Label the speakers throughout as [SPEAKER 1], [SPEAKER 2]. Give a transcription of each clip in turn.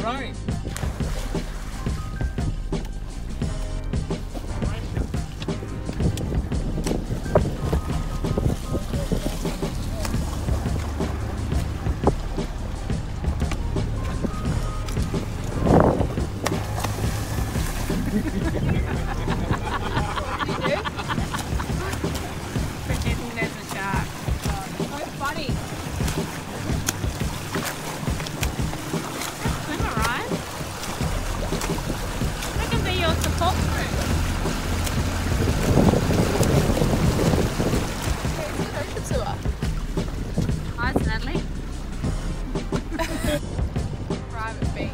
[SPEAKER 1] going.
[SPEAKER 2] Pretending there's a shark.
[SPEAKER 3] So funny.
[SPEAKER 2] Swim alright. I can be your support crew.
[SPEAKER 3] Okay, it's an ocean tour.
[SPEAKER 2] Hi, Natalie.
[SPEAKER 3] Private beach.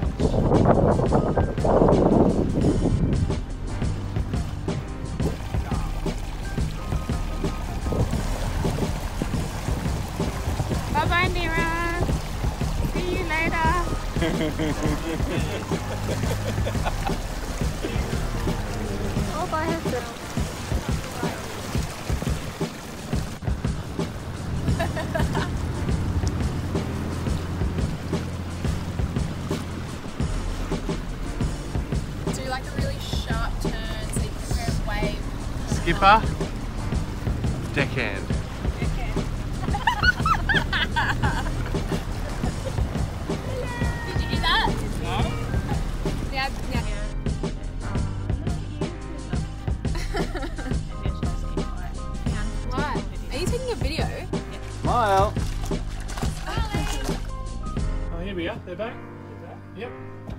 [SPEAKER 2] Bye bye, Nira. See you later. All by herself.
[SPEAKER 3] Do like a really sharp turn so you can wear a wave.
[SPEAKER 1] Skipper. Deckhand.
[SPEAKER 3] Did you do that?
[SPEAKER 1] No.
[SPEAKER 3] Yeah, yeah. Why? Are you taking a video?
[SPEAKER 1] Smile.
[SPEAKER 3] Smiling.
[SPEAKER 1] Oh, here we are. They're back. They're back. Yep.